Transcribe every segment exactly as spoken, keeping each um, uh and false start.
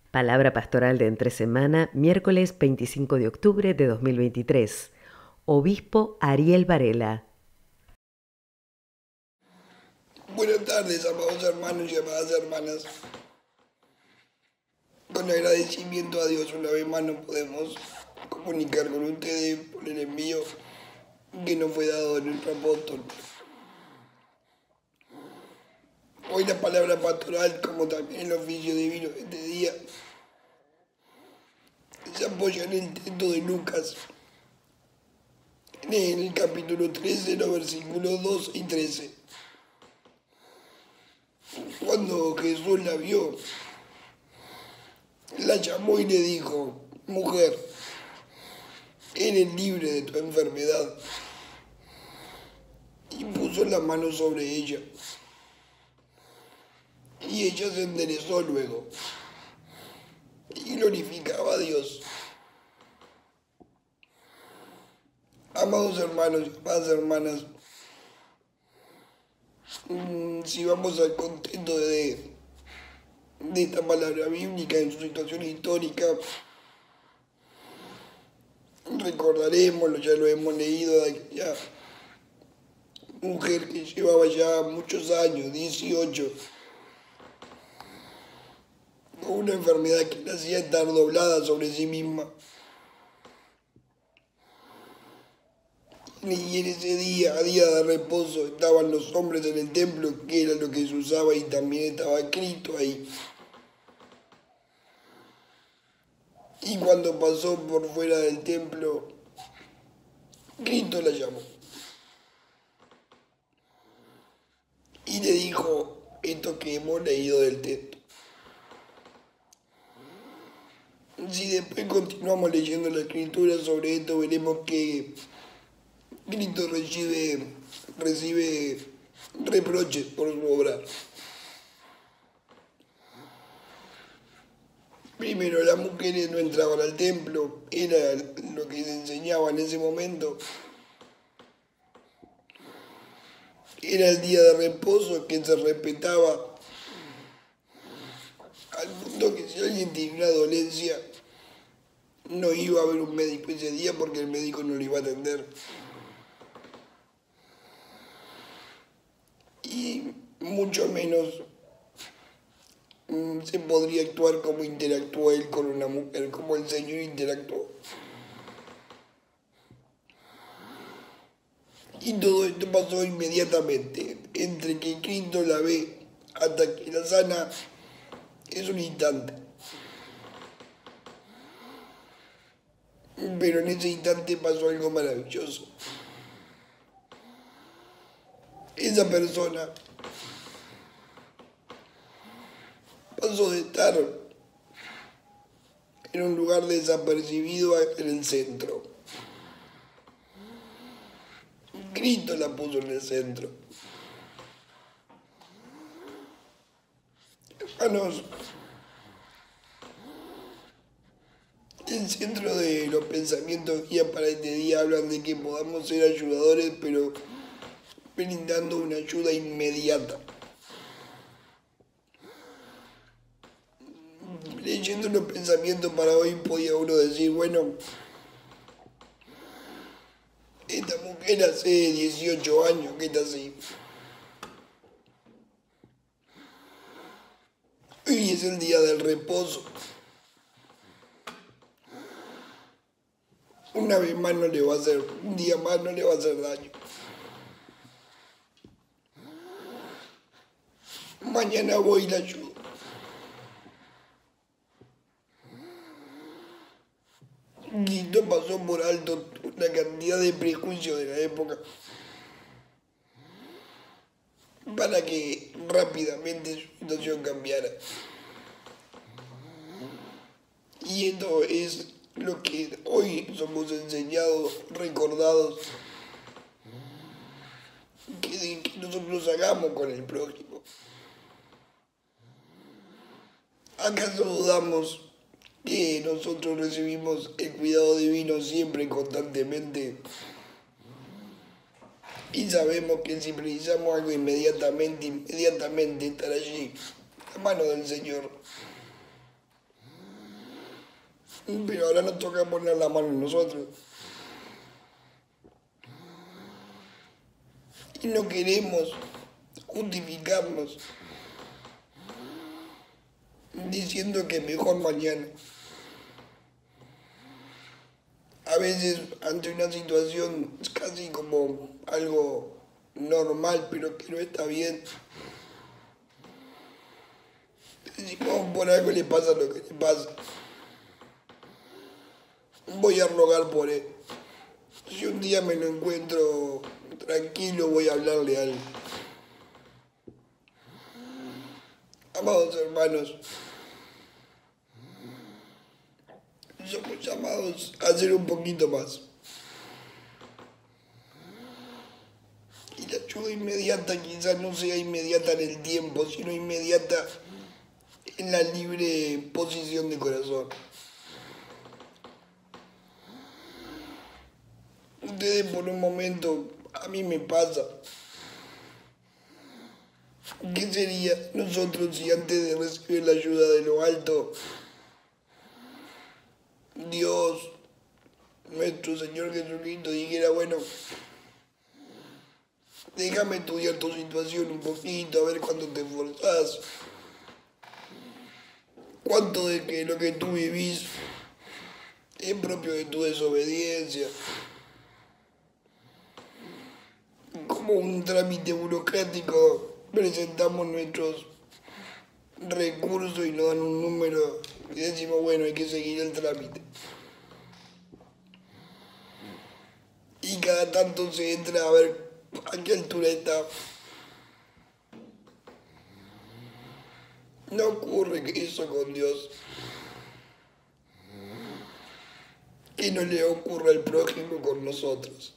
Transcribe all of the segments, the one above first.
Palabra pastoral de entre semana, miércoles veinticinco de octubre de dos mil veintitrés. Obispo Ariel Varela. Buenas tardes, amados hermanos y amadas hermanas. Con agradecimiento a Dios, una vez más nos podemos comunicar con ustedes por el envío que nos fue dado de nuestro apóstol. Hoy la palabra pastoral, como también el oficio divino de este día, se apoya en el texto de Lucas, en el capítulo trece, los versículos dos y trece. Cuando Jesús la vio, la llamó y le dijo: mujer, eres libre de tu enfermedad. Y puso la mano sobre ella. Y ella se enderezó luego y glorificaba a Dios. Amados hermanos y amadas hermanas, si vamos al contexto de, de esta palabra bíblica en su situación histórica, recordaremos, ya lo hemos leído, de aquella mujer que llevaba ya muchos años, dieciocho, con una enfermedad que la hacía estar doblada sobre sí misma. Y en ese día, a día de reposo, estaban los hombres en el templo, que era lo que se usaba, y también estaba Cristo ahí. Y cuando pasó por fuera del templo, Cristo la llamó. Y le dijo esto que hemos leído del texto. Si después continuamos leyendo la escritura sobre esto, veremos que Cristo recibe, recibe reproches por su obrar. Primero, las mujeres no entraban al templo, era lo que se enseñaba en ese momento. Era el día de reposo que se respetaba, al punto que si alguien tenía una dolencia, no iba a ver un médico ese día porque el médico no lo iba a atender. Y mucho menos se podría actuar como interactuó él con una mujer, como el Señor interactuó. Y todo esto pasó inmediatamente. Entre que Cristo la ve hasta que la sana es un instante. Pero en ese instante pasó algo maravilloso. Esa persona pasó de estar en un lugar desapercibido en el centro. Cristo la puso en el centro. Hermanos, el centro de los pensamientos guía para este día hablan de que podamos ser ayudadores, pero brindando una ayuda inmediata. Leyendo los pensamientos para hoy podía uno decir, bueno, esta mujer hace dieciocho años que está así. Hoy es el día del reposo. Una vez más no le va a hacer, un día más no le va a hacer daño. Mañana voy y la ayudo. Cristo pasó por alto una cantidad de prejuicios de la época para que rápidamente su situación cambiara. Y esto es lo que hoy somos enseñados, recordados, que, que nosotros hagamos con el prójimo. ¿Acaso dudamos que nosotros recibimos el cuidado divino siempre, constantemente? Y sabemos que si precisamos algo inmediatamente, inmediatamente estar allí, la mano del Señor. pero ahora nos toca poner la mano en nosotros. Y no queremos justificarnos diciendo que mejor mañana. A veces ante una situación es casi como algo normal, pero que no está bien. Decimos, por algo le pasa lo que le pasa. Voy a rogar por él. Si un día me lo encuentro tranquilo, voy a hablarle a él. Amados hermanos, somos llamados a hacer un poquito más. Y la ayuda inmediata quizás no sea inmediata en el tiempo, sino inmediata en la libre posición de corazón. Ustedes por un momento, a mí me pasa, ¿qué sería nosotros si antes de recibir la ayuda de lo alto, Dios, nuestro Señor Jesucristo, dijera, bueno, déjame estudiar tu situación un poquito, a ver cuánto te esforzás, cuánto de que lo que tú vivís es propio de tu desobediencia, como un trámite burocrático presentamos nuestros recursos y nos dan un número y decimos, bueno, hay que seguir el trámite. Y cada tanto se entra a ver a qué altura está. No ocurre que eso con Dios. Que no le ocurra al prójimo con nosotros.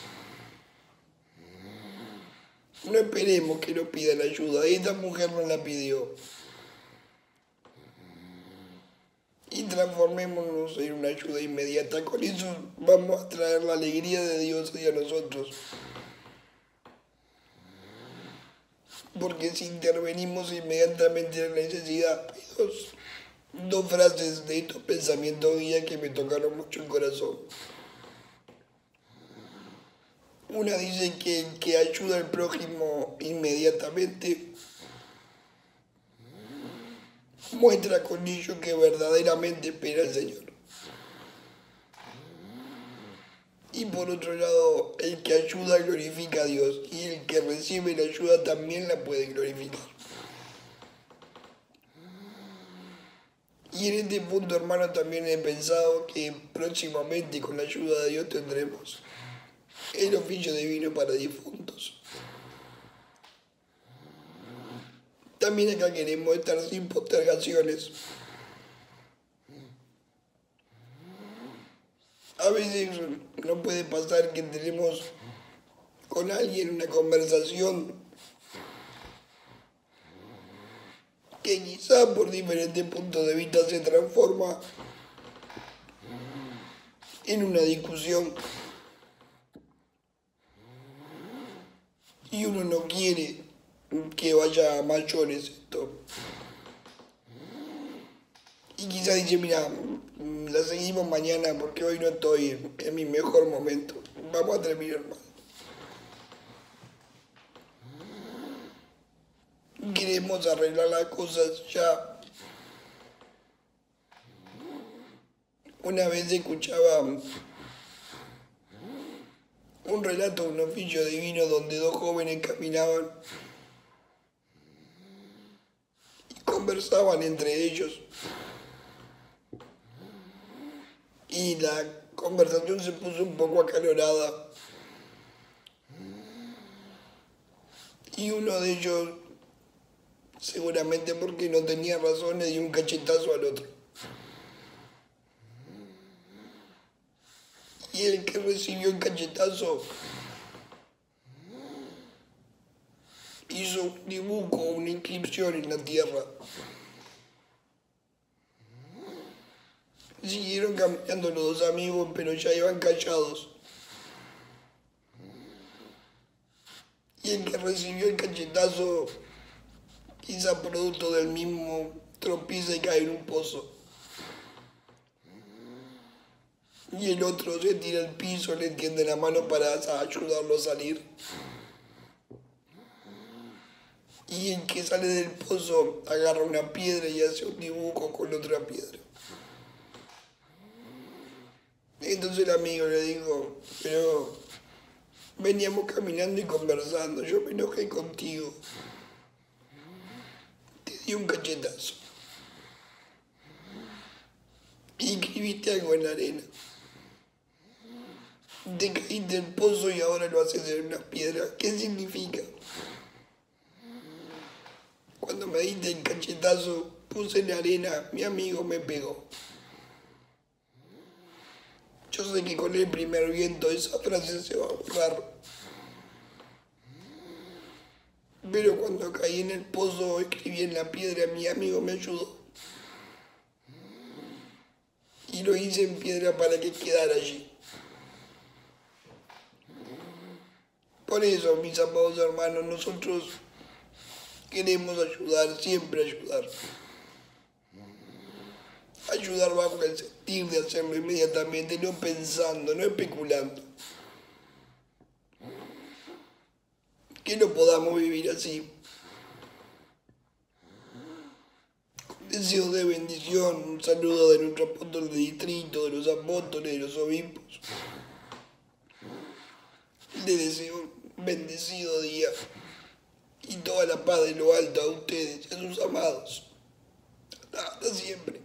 No esperemos que nos pidan ayuda. Esta mujer nos la pidió. Y transformémonos en una ayuda inmediata. Con eso vamos a traer la alegría de Dios hacia nosotros. Porque si intervenimos inmediatamente en la necesidad, hay dos, dos frases de estos pensamientos guía que me tocaron mucho el corazón. Una dice que el que ayuda al prójimo inmediatamente muestra con ello que verdaderamente espera al Señor. Y por otro lado, el que ayuda glorifica a Dios y el que recibe la ayuda también la puede glorificar. Y en este punto, hermano, también he pensado que próximamente con la ayuda de Dios tendremos el oficio divino para difuntos. También acá queremos estar sin postergaciones. A veces no puede pasar que tenemos con alguien una conversación que quizá por diferentes puntos de vista se transforma en una discusión y uno no quiere que vaya a mayores esto. Y quizá dice, mira, la seguimos mañana porque hoy no estoy en mi mejor momento. Vamos a terminar mal. Queremos arreglar las cosas ya. Una vez escuchaba un relato de un oficio divino donde dos jóvenes caminaban y conversaban entre ellos. Y la conversación se puso un poco acalorada. Y uno de ellos, seguramente porque no tenía razón, le dio un cachetazo al otro. Y el que recibió el cachetazo hizo un dibujo, una inscripción en la tierra. Siguieron caminando los dos amigos, pero ya iban callados. Y el que recibió el cachetazo, quizá producto del mismo, tropieza y cae en un pozo. y el otro se tira al piso, le tiende la mano para ayudarlo a salir. Y el que sale del pozo agarra una piedra y hace un dibujo con otra piedra. Entonces el amigo le dijo, pero veníamos caminando y conversando, yo me enojé contigo. Te di un cachetazo. Y escribiste algo en la arena. Te caíste del pozo y ahora lo haces en una piedra. ¿Qué significa? Cuando me diste el cachetazo, puse en la arena, mi amigo me pegó. Yo sé que con el primer viento esa frase se va a borrar. Pero cuando caí en el pozo, escribí en la piedra, mi amigo me ayudó. Y lo hice en piedra para que quedara allí. Por eso, mis amados hermanos, nosotros queremos ayudar, siempre ayudar. Ayudar bajo el sentir de hacerlo inmediatamente, no pensando, no especulando. Que no podamos vivir así. Con deseos de bendición, un saludo de nuestro apóstol de distrito, de los apóstoles, de los obispos. Les deseo un bendecido día y toda la paz de lo alto a ustedes y a sus amados. Hasta siempre.